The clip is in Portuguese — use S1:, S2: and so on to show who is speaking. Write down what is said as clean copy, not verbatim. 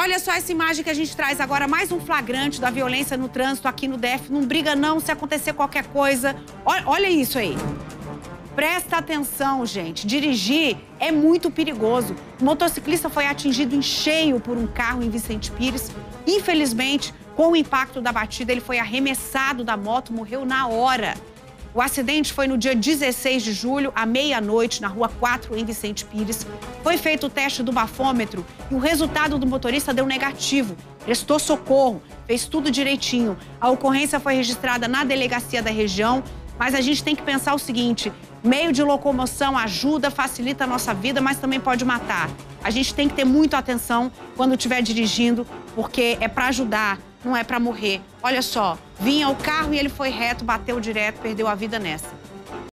S1: olha só essa imagem que a gente traz agora, mais um flagrante da violência no trânsito aqui no DF. Não briga não se acontecer qualquer coisa. Olha isso aí. Presta atenção, gente. Dirigir é muito perigoso. O motociclista foi atingido em cheio por um carro em Vicente Pires. Infelizmente, com o impacto da batida, ele foi arremessado da moto, morreu na hora. O acidente foi no dia 16 de julho, à meia-noite, na Rua 4, em Vicente Pires. Foi feito o teste do bafômetro e o resultado do motorista deu negativo. Prestou socorro, fez tudo direitinho. A ocorrência foi registrada na delegacia da região, mas a gente tem que pensar o seguinte: meio de locomoção ajuda, facilita a nossa vida, mas também pode matar. A gente tem que ter muita atenção quando estiver dirigindo, porque é para ajudar, não é para morrer. Olha só, vinha o carro e ele foi reto, bateu direto, perdeu a vida nessa.